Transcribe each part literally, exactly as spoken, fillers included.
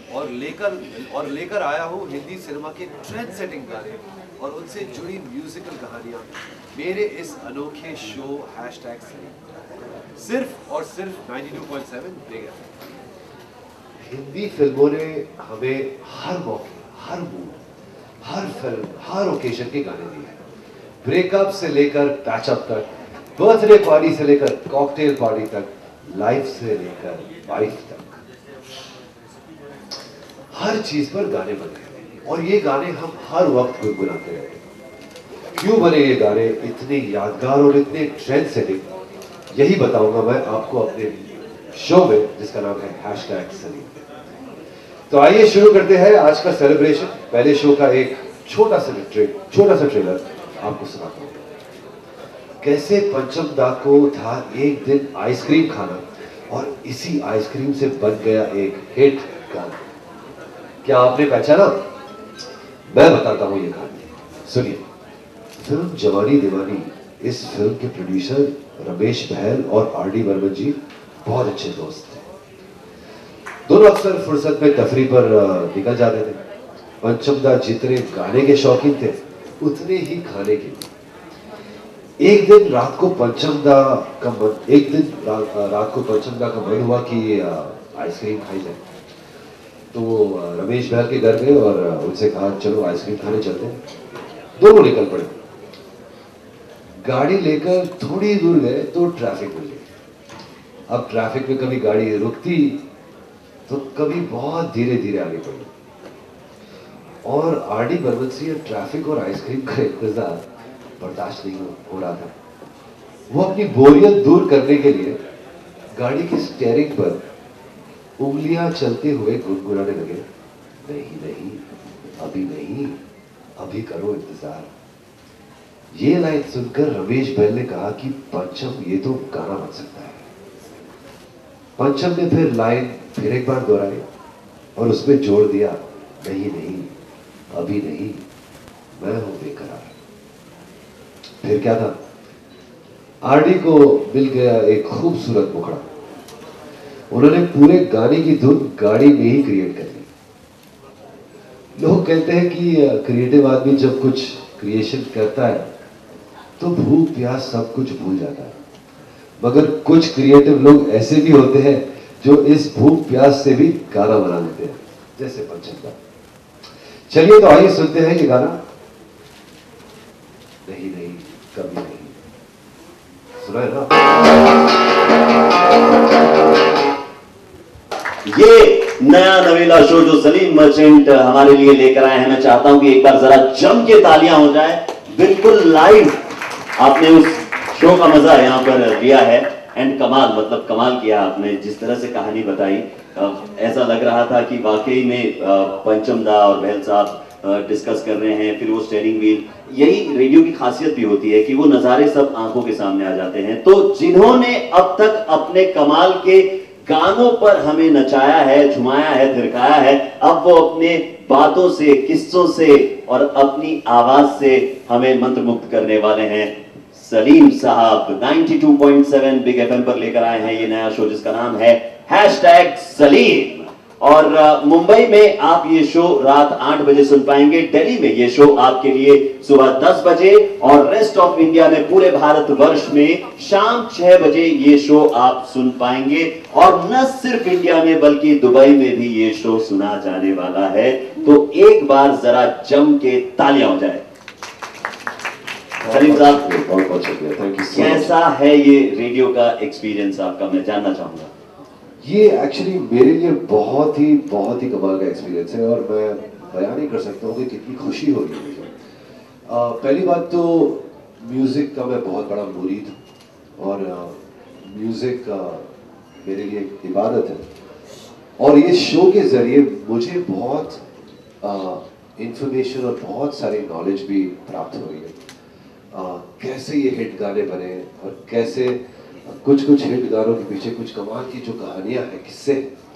और लेकर और लेकर आया हूँ हिंदी सिनेमा के ट्रेंड सेटिंग गाने और उनसे जुड़ी म्यूजिकल कहानियाँ मेरे इस अनोखे शो हैशटैग सलीम, सिर्फ और सिर्फ बानवे पॉइंट सात बिग एफएम। हिंदी फिल्मों ने हमें हर मौके, हर मूड, हर फिल्म, हर ओकेजन के गाने दिए। ब्रेकअप से लेकर पैचअप तक, बर्थडे पार्टी से लेकर कॉकटेल पार्टी तक, लाइफ से लेकर वाइफ तक, हर चीज पर गाने बने और ये गाने हम हर वक्त गुनगुनाते रहते हैं। क्यों बने ये गाने इतने यादगार और इतने ट्रेंड सेटिंग, यही बताऊंगा मैं आपको अपने शो में जिसका नाम है हैशटैग सलीम। तो आइए शुरू करते हैं आज का सेलिब्रेशन। पहले शो का एक छोटा सा ट्रे छोटा सा ट्रेलर आपको सुनाता हूँ। कैसे पंचम दा को था एक दिन आइसक्रीम खाना और इसी आइसक्रीम से बन गया एक हिट गाना। क्या आपने पहचाना? मैं बताता हूँ ये कहानी, सुनिए। फिल्म जवानी दीवानी, इस फिल्म के प्रोड्यूसर रमेश बहल और आर डी बर्मन जी बहुत अच्छे दोस्त थे। दोनों अक्सर फुर्सत में तफरी पर निकल जाते थे। पंचम दा जितने गाने के शौकीन थे उतने ही खाने के भी। एक दिन रात को पंचम दा का मन एक दिन रा, रात को पंचम दा का मन हुआ कि आइसक्रीम खाई जाए। तो वो रमेश बहल के घर गए और उनसे कहा चलो आइसक्रीम खाने चलते हैं। दोनों निकल पड़े। गाड़ी लेकर थोड़ी दूर गए तो ट्रैफिक मिल गई। अब ट्रैफिक में कभी गाड़ी रुकती तो कभी बहुत धीरे धीरे आगे बढ़ी और आर डी बर्मन से ट्रैफिक और आइसक्रीम का इंतजार बर्दाश्त नहीं हो रहा था। वो अपनी बोरियत दूर करने के लिए गाड़ी की स्टीयरिंग पर उंगलियां चलते हुए गुनगुनाने लगे, नहीं नहीं अभी नहीं, अभी करो इंतजार। ये लाइन सुनकर रमेश बहल ने कहा कि पंचम ये तो गाना बन सकता है। पंचम ने फिर लाइन फिर एक बार दोहराई और उसमें जोड़ दिया, नहीं नहीं अभी नहीं, मैं हूं बेकरार। फिर क्या था, आरडी को मिल गया एक खूबसूरत मुखड़ा। उन्होंने पूरे गाने की धुन गाड़ी में ही क्रिएट कर दी। लोग कहते हैं कि क्रिएटिव आदमी जब कुछ क्रिएशन करता है तो भूख प्यास सब कुछ भूल जाता है, मगर कुछ क्रिएटिव लोग ऐसे भी होते हैं जो इस भूख प्यास से भी गाना बना लेते हैं, जैसे पंचम दा। चलिए तो आइए सुनते हैं ये गाना, नहीं नहीं कभी नहीं। सुना है ना? ये नया नवेला शो जो सलीम मर्चेंट हमारे लिए लेकर आए हैं, मैं चाहता हूं कि एक बार जरा जम के तालियां हो जाए। बिल्कुल लाइव आपने उस शो का मजा यहां पर लिया है एंड कमाल, मतलब कमाल किया आपने। जिस तरह से कहानी बताई, ऐसा लग रहा था कि वाकई में पंचम दा और बहल साहब डिस्कस कर रहे हैं, फिर वो स्टीयरिंग व्हील। यही रेडियो की खासियत भी होती है कि वो नज़ारे सब आंखों के सामने आ जाते हैं। तो जिन्होंने अब तक अपने कमाल के गानों पर हमें नचाया है, झुमाया है, थिरकाया है, अब वो अपने बातों से, किस्सों से और अपनी आवाज से हमें मंत्रमुग्ध करने वाले हैं। सलीम साहब बानवे पॉइंट सात बिग एफएम पर लेकर आए हैं ये नया शो जिसका नाम है हैशटैग सलीम। और मुंबई में आप ये शो रात आठ बजे सुन पाएंगे, दिल्ली में ये शो आपके लिए सुबह दस बजे और रेस्ट ऑफ इंडिया में पूरे भारत वर्ष में शाम छह बजे ये शो आप सुन पाएंगे। और न सिर्फ इंडिया में बल्कि दुबई में भी ये शो सुना जाने वाला है। तो एक बार जरा जम के तालियां हो जाए। सलीम साहब बहुत बहुत शुक्रिया, थैंक यू सो मच। कैसा है ये रेडियो का एक्सपीरियंस आपका, मैं जानना चाहूंगा। ये एक्चुअली मेरे लिए बहुत ही बहुत ही कमाल का एक्सपीरियंस है और मैं बयान नहीं कर सकता हूँ कि कितनी खुशी हो रही है मुझे। पहली बात तो म्यूज़िक का मैं बहुत बड़ा मुरीद हूँ और म्यूज़िक मेरे लिए एक इबादत है और ये शो के ज़रिए मुझे बहुत इंफॉर्मेशन और बहुत सारी नॉलेज भी प्राप्त हो रही है। आ, कैसे ये हिट गाने बने और कैसे कुछ कुछ हिट गानों के पीछे कुछ कमाल की जो कहानियां हैं, किस्से,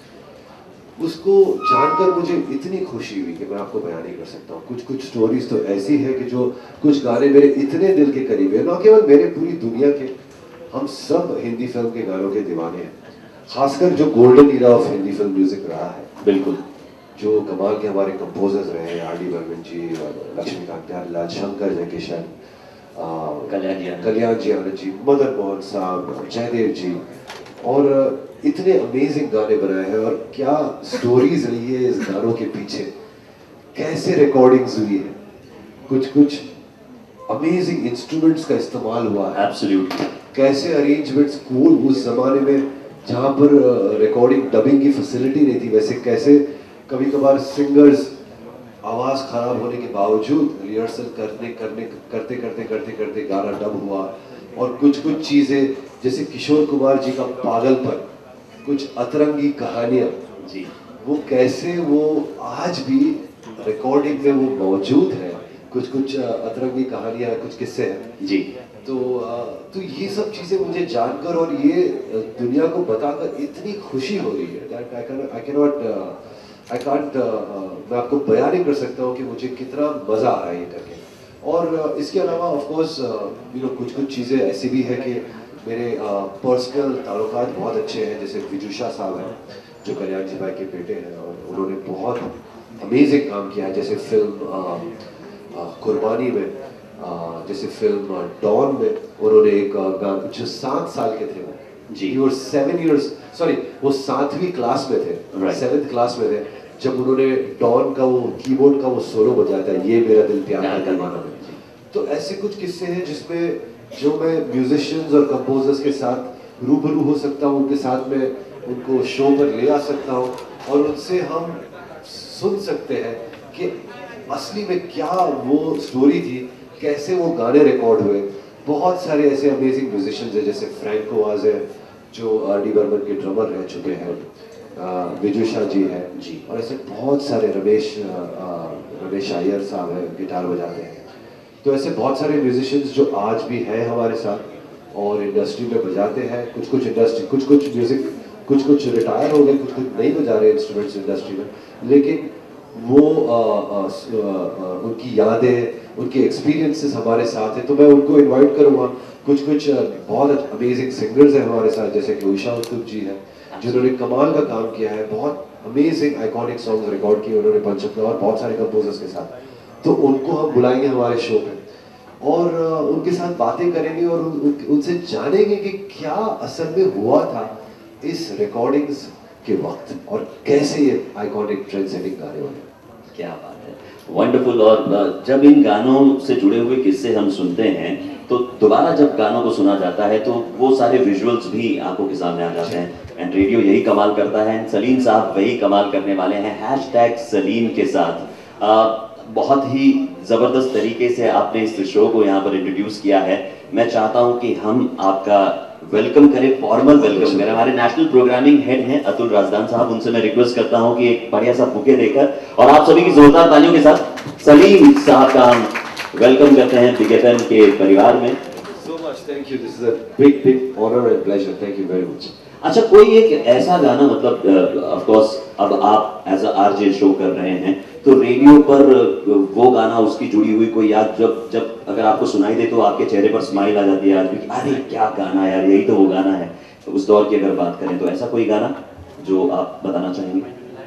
उसको जानकर मुझे इतनी खुशी हुई कि मैं आपको बयान नहीं कर सकता हूँ। कुछ कुछ स्टोरीज तो ऐसी है कि जो कुछ गाने मेरे इतने दिल के करीब है, ना केवल मेरे, पूरी दुनिया के। हम सब हिंदी फिल्म के गानों के दीवाने हैं, खासकर जो golden era of Hindi film music रहा है। बिल्कुल। जो कमाल के हमारे कंपोजर्स रहे हैं, आर डी बर्मन जी, लक्ष्मीकांत प्यारेलाल, शंकर जयकिशन, कल्याण जी कल्याण जी आनंद जी, मदन मोहन साहब, जयदेव जी, और इतने अमेजिंग गाने बनाए हैं। और क्या स्टोरीज रही है इस गानों के पीछे, कैसे रिकॉर्डिंग्स हुई है, कुछ कुछ अमेजिंग इंस्ट्रूमेंट्स का इस्तेमाल हुआ है, एब्सोल्युटली, कैसे अरेंजमेंट्स कूल उस जमाने में जहाँ पर रिकॉर्डिंग डबिंग की फैसिलिटी नहीं थी, वैसे कैसे कभी कभार सिंगर्स आवाज़ खराब होने के बावजूद रिहर्सल करने करने करते करते करते करते गाना डब हुआ। और कुछ कुछ चीज़ें जैसे किशोर कुमार जी का पागलपन, कुछ अतरंगी कहानियाँ जी, वो कैसे वो आज भी रिकॉर्डिंग में वो मौजूद है, कुछ कुछ अतरंगी कहानियाँ, कुछ किस्से हैं जी। तो तो ये सब चीज़ें मुझे जानकर और ये दुनिया को बताकर इतनी खुशी हो रही है that I can I can not I can't मैं आपको बयान नहीं कर सकता हूँ कि मुझे कितना मज़ा आ रहा है ये करके। और इसके अलावा ऑफ कोर्स यू नो कुछ कुछ चीज़ें ऐसी भी है कि मेरे पर्सनल ताल्लुकात बहुत अच्छे हैं, जैसे विजुषा साहब हैं जो कल्याण जी भाई के बेटे हैं और उन्होंने बहुत अमेजिंग काम किया है, जैसे फिल्म कुर्बानी में, जैसे फिल्म डॉन में उन्होंने एक गाना, जो सात साल के थे वो जी, और सेवन इयर्स सॉरी वो सातवीं क्लास में थे, Right. सेवेंथ क्लास में थे जब उन्होंने डॉन का वो कीबोर्ड का वो सोलो बजाया था, ये मेरा दिल प्यार प्यार का का दीवाना में। तो ऐसे कुछ किस्से हैं जिसमें जो मैं म्यूजिशियंस और कंपोजर्स के साथ रूबरू हो सकता हूँ, उनके साथ में उनको शो पर ले आ सकता हूँ और उनसे हम सुन सकते हैं कि असली में क्या वो स्टोरी थी, कैसे वो गाने रिकॉर्ड हुए। बहुत सारे ऐसे अमेजिंग म्यूजिशियंस हैं, जैसे फ्रैंको वाज है जो आर डी बर्मन के ड्रमर रह चुके हैं, विजुषा जी हैं जी, और ऐसे बहुत सारे रमेश रमेश अय्यर साहब हैं, गिटार बजाते हैं। तो ऐसे बहुत सारे म्यूजिशियंस जो आज भी हैं हमारे साथ और इंडस्ट्री में बजाते हैं। कुछ कुछ इंडस्ट्री कुछ कुछ म्यूजिक कुछ कुछ रिटायर हो गए, कुछ कुछ नहीं बजा रहे इंस्ट्रूमेंट्स इंडस्ट्री में, लेकिन वो आ, आ, आ, उनकी यादें, उनके एक्सपीरियंसेस हमारे साथ हैं। तो मैं उनको इनवाइट करूँगा। कुछ कुछ बहुत अमेजिंग सिंगर्स हैं हमारे साथ, जैसे कि उषा उत्तुप जी हैं जिन्होंने कमाल का काम किया है, बहुत अमेजिंग आइकॉनिक सॉन्ग्स रिकॉर्ड किए उन्होंने पंचम में और बहुत सारे कंपोजर्स के साथ। तो उनको हम बुलाएंगे हमारे शो पे और उनके साथ बातें करेंगे और उन, उनसे जानेंगे कि क्या असल में हुआ था इस रिकॉर्डिंग्स के वक्त और कैसे ये आइकॉनिक ट्रेंड सेटिंग गाने बने। क्या बात है, वंडरफुल। और जब इन गानों से जुड़े हुए किस्से हम सुनते हैं तो दोबारा जब गानों को सुना जाता है तो वो सारे विजुअल्स भी आंखों के सामने आ जाते हैं। एंड रेडियो यही कमाल करता है, सलीम साहब वही कमाल करने वाले हैं हैशटैग सलीम के साथ। आ, बहुत ही ज़बरदस्त तरीके से आपने इस शो को यहाँ पर इंट्रोड्यूस किया है। मैं चाहता हूँ कि हम आपका वेलकम करें, फॉर्मल वेलकम करें। हमारे नेशनल प्रोग्रामिंग हेड हैं अतुल राजदान साहब, उनसे मैं रिक्वेस्ट करता हूँ कि एक बढ़िया सा बुके देकर और आप सभी की जोरदार तालियों के साथ सलीम साहब का हम वेलकम करते हैं बिग एफएम के परिवार में। So much, thank you. This is a big, big honor and pleasure. Thank you very much. अच्छा, कोई एक ऐसा गाना, मतलब ऑफ कोर्स अब आप एज अ आरजे शो कर रहे हैं तो रेडियो पर वो गाना, उसकी जुड़ी हुई कोई याद जब जब अगर आपको सुनाई दे तो आपके चेहरे पर स्माइल आ जाती है आज भी, अरे क्या गाना यार, यही तो वो गाना है। तो उस दौर की अगर बात करें तो ऐसा कोई गाना जो आप बताना चाहेंगे?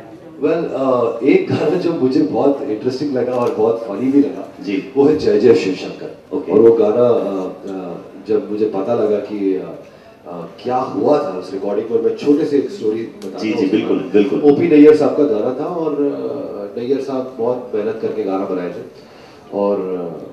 वेल well, uh, एक गाना जो मुझे बहुत इंटरेस्टिंग लगा और बहुत फनी भी लगा जी, वो है जय जय शिव शंकर। okay. और वो गाना uh, uh, जब मुझे पता लगा कि uh, uh, क्या हुआ था उस रिकॉर्डिंग पर, मैं छोटे से एक स्टोरी बताता जी जी बिल्कुल बिल्कुल। ओपी नैयर साहब का गाना था और uh, नैयर साहब बहुत मेहनत करके गाना बनाए थे और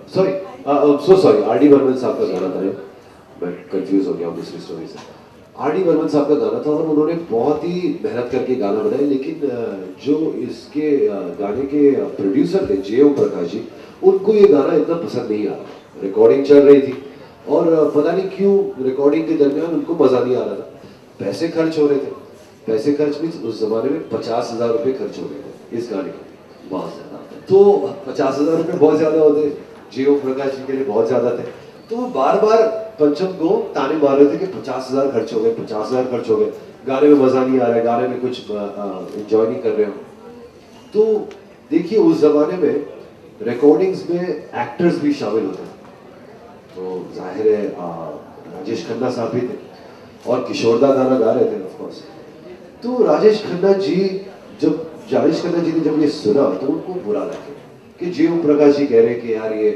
sorry so sorry R D Burman साहब का गाना था, मैं कंफ्यूज हो गया हूँ दूसरी स्टोरी से। आर डी बर्मन साहब का गाना था और उन्होंने बहुत ही मेहनत करके गाना बनाया, लेकिन जो इसके गाने के प्रोड्यूसर थे जे ओम प्रकाश जी, उनको ये गाना इतना पसंद नहीं आ रहा। रिकॉर्डिंग चल रही थी और पता नहीं क्यों रिकॉर्डिंग के दरमियान उनको मज़ा नहीं आ रहा था, पैसे खर्च हो रहे थे। पैसे खर्च मीन्स उस जमाने में पचास हज़ार रुपये खर्च हो रहे थे इस गाने के, बहुत ज़्यादा। तो पचास हज़ार रुपये बहुत ज़्यादा होते, जे ओम प्रकाश जी के लिए बहुत ज़्यादा थे। तो बार बार पंचम को ताने मार रहे थे कि पचास हजार खर्च हो गए, पचास हजार खर्च हो गए, गाने में मजा नहीं आ रहा है, गाने में कुछ एंजॉय नहीं कर रहे हो। तो देखिए उस जमाने में रिकॉर्डिंग्स में एक्टर्स भी शामिल होते हैं, तो जाहिर है राजेश खन्ना साहब भी थे और किशोरदा गाना गा रहे थे ऑफ कोर्स। तो राजेश खन्ना जी जब जावेद खन्ना जी ने जब ये सुना तो उनको बुरा लगे कि जी ओम प्रकाश जी कह रहे हैं कि यार ये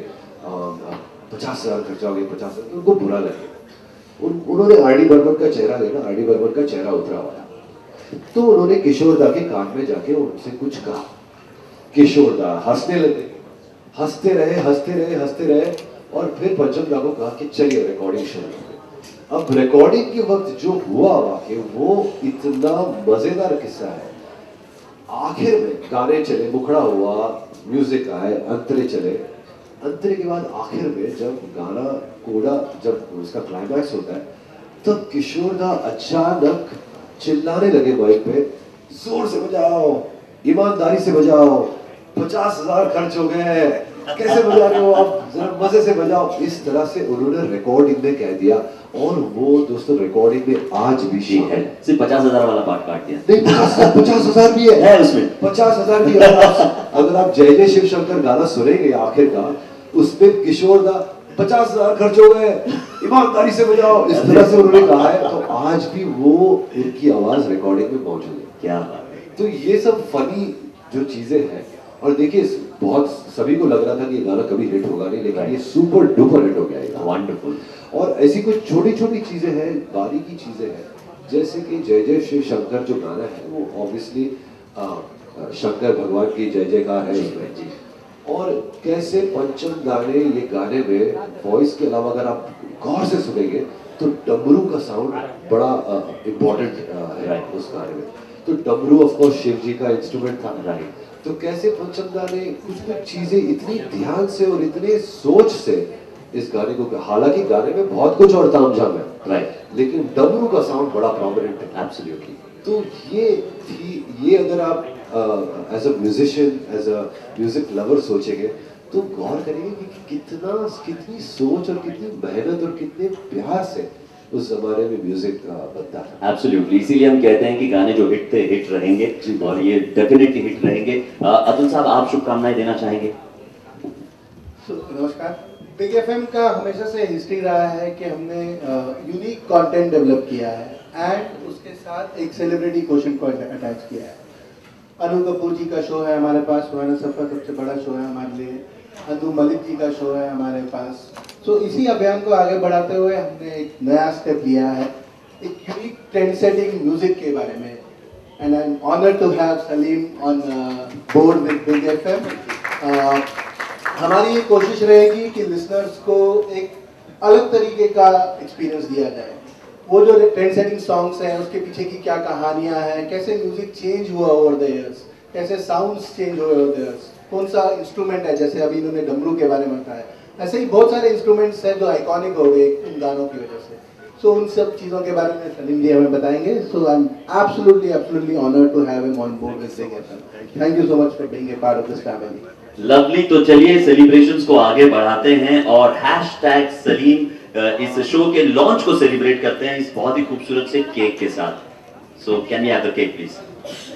पचास हजार खर्चा हो गया, पचास हजार, उनको बुरा लगे। उन, उन्होंने आर डी बर्मन का चेहरा देखा, आर डी बर्मन का चेहरा उतरा हुआ था। तो उन्होंने किशोर दा के कान में जाके उनसे कुछ कहा। किशोर दा हंसने लगे, हंसते रहे हंसते रहे हंसते रहे और फिर पंचम दा को कहा कि चलिए रिकॉर्डिंग शुरू करें। अब रिकॉर्डिंग के वक्त जो हुआ वाकई वो इतना मजेदार किस्सा है। आखिर में गाने चले, मुखड़ा हुआ, म्यूजिक आए, अंतरे चले, अंतरे के बाद आखिर में जब गाना कोड़ा, जब उसका क्लाइमैक्स होता है तब किशोर दा अचानक चिल्लाने लगे माइक पे, जोर से बजाओ, ईमानदारी से बजाओ, पचास हजार खर्च हो गए हैं, कैसे बजा रहे हो आप, जरा मजे से बजाओ। इस तरह से उन्होंने रिकॉर्डिंग में कह दिया और वो दोस्तों रिकॉर्डिंग में आज भी शी है। सिर्फ पचास हजार वाला पार्ट काट दिया नहीं, पचास पचास हजार भी है, है उसमें पचास हजार भी है। अगर आप जय जय शिव शंकर गाना सुनेंगे आखिर का, उसमें किशोर दा पचास हजार खर्च हो गए, ईमानदारी से बजाओ, इस तरह से उन्होंने कहा है। तो आज भी वो उनकी आवाज रिकॉर्डिंग में मौजूद है। क्या तो ये सब फनी जो चीजें हैं, और देखिए बहुत सभी को लग रहा था कि ये गाना कभी हिट होगा नहीं, लेकिन ये सुपर डुपर हिट हो गया है। वंडरफुल। और ऐसी कुछ छोटी छोटी चीजें हैं, बारीकी चीजें हैं, जैसे कि जय जय शिव शंकर जो गाना है वो ऑब्वियसली शंकर भगवान की जय जयकार है इसमें जी। और कैसे पंचम गाने ये गाने में वॉइस के अलावा अगर आप गौर से सुनेंगे तो डमरू का साउंड बड़ा इम्पोर्टेंट है उस गाने में। तो डमरू ऑफ कोर्स शिव जी का इंस्ट्रूमेंट था, राइट। तो कैसे पंचम गाने कुछ कुछ चीजें इतनी ध्यान से और इतने सोच से इस गाने को, हालांकि गाने में बहुत कुछ और तामझाम है, राइट, लेकिन डमरू का साउंड बड़ा प्रोमिनेंट है। एब्सोल्युटली। तो ये थी, ये अगर आप as a musician, as a music lover सोचेंगे तो गौर करेंगे कि कितना कितनी सोच और कितनी मेहनत और कितने प्यार से उस जमाने में म्यूजिक बनता है। एब्सोल्युटली, इसीलिए हम कहते हैं कि गाने जो हिट थे हिट रहेंगे और ये डेफिनेटली हिट रहेंगे। अतुल साहब, आप शुभकामनाएं देना चाहेंगे? नमस्कार। बिग एफएम का हमेशा से हिस्ट्री रहा है कि हमने यूनिक कंटेंट डेवलप किया है एंड उसके साथ एक सेलिब्रिटी क्वेश्चन को अटैच किया है। अनु कपूर जी का शो है हमारे पास, सुहाना सफा सबसे बड़ा शो है हमारे लिए, अंदु मलिक जी का शो है हमारे पास। तो so, इसी अभियान को आगे बढ़ाते हुए हमने एक नया स्टेप लिया है, एक यूनिक ट्रेंड सेटिंग म्यूजिक के बारे में। And I am honoured to have Salim on board with Big FM. हमारी ये कोशिश रहेगी कि लिसनर्स को एक अलग तरीके का एक्सपीरियंस दिया जाए। वो जो ट्रेंड सेटिंग सॉन्ग्स हैं उसके पीछे की क्या कहानियां हैं, कैसे म्यूजिक चेंज हुआ ओवर द इयर्स, कैसे साउंड्स चेंज हुए ओवर द इयर्स, कौन सा इंस्ट्रूमेंट है, जैसे अभी इन्होंने डमरू के बारे में बताया, ऐसे ही बहुत सारे इंस्ट्रूमेंट्स हैं जो आइकॉनिक हो गए इन गानों की वजह से। सो so, उन सब चीज़ों के बारे में सलीम जी हमें बताएंगे। So I am absolutely absolutely honoured to have him on board with Big FM. Thank you so much for being a part of this family. Lovely. तो चलिए सेलिब्रेशंस को आगे बढ़ाते हैं और हैशटैग सलीम इस शो के लॉन्च को सेलिब्रेट करते हैं इस बहुत ही खूबसूरत से केक के साथ। So can we have the cake please?